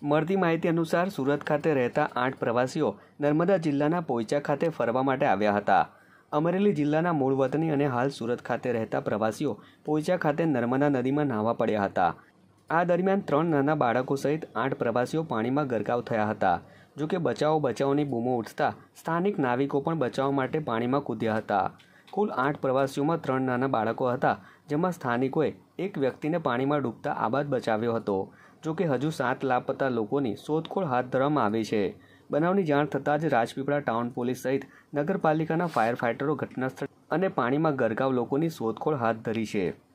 મળતી માહિતી અનુસાર સુરત ખાતે રહેતા 8 પ્રવાસીઓ નર્મદા જિલ્લાના પોઈચા ખાતે ફરવા માટે આવ્યા હતા। અમરેલી જિલ્લાના મૂળ વતની અને હાલ સુરત ખાતે રહેતા પ્રવાસીઓ પોઈચા ખાતે નર્મદા નદીમાં નાહવા પડ્યા હતા। આ દરમિયાન 3 નાના બાળકો સહિત 8 પ્રવાસીઓ પાણીમાં ગરકાવ થયા હતા। જો કે બચાવની બૂમો ઉઠતા સ્થાનિક નાવિકો પણ બચાવ માટે પાણીમાં કૂદ્યા હતા। કુલ 8 પ્રવાસીઓમાં 3 નાના બાળકો હતા, જેમાં સ્થાનિકોએ એક વ્યક્તિને પાણીમાં ડૂબતા આબાદ બચાવ્યો હતો। જો કે હજુ 7 લાપતા લોકોની શોધખોળ હાથ ધરવામાં આવી છે। બનાવની જાણ થતાં જ રાજપીપળા ટાઉન પોલીસ સહિત નગરપાલિકાના ફાયર ફાઇટરો ઘટનાસ્થળ અને પાણીમાં ગરકાવ લોકોની શોધખોળ હાથ ધરી છે।